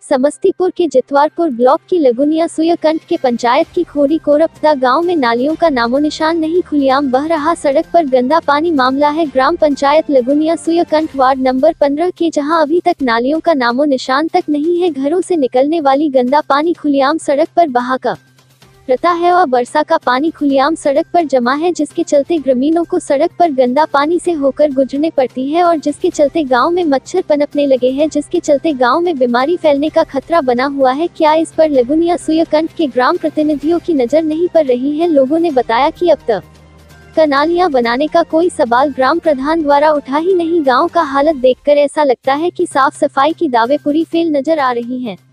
समस्तीपुर के जितवारपुर ब्लॉक की लगुनिया सुयकंठ के पंचायत की खोरी कोरपदा गांव में नालियों का नामोनिशान नहीं, खुलेआम बह रहा सड़क पर गंदा पानी। मामला है ग्राम पंचायत लगुनिया सुयकंठ वार्ड नंबर 15 के, जहां अभी तक नालियों का नामोनिशान तक नहीं है। घरों से निकलने वाली गंदा पानी खुलेआम सड़क पर बहा का रहता है और वर्षा का पानी खुलेआम सड़क पर जमा है, जिसके चलते ग्रामीणों को सड़क पर गंदा पानी से होकर गुजरने पड़ती है और जिसके चलते गांव में मच्छर पनपने लगे हैं, जिसके चलते गांव में बीमारी फैलने का खतरा बना हुआ है। क्या इस पर लगुनिया सुयकंठ के ग्राम प्रतिनिधियों की नजर नहीं पड़ रही है? लोगों ने बताया कि अब तक नालियां बनाने का कोई सवाल ग्राम प्रधान द्वारा उठा ही नहीं। गाँव का हालत देखकर ऐसा लगता है कि साफ सफाई की दावे पूरी फेल नजर आ रही है।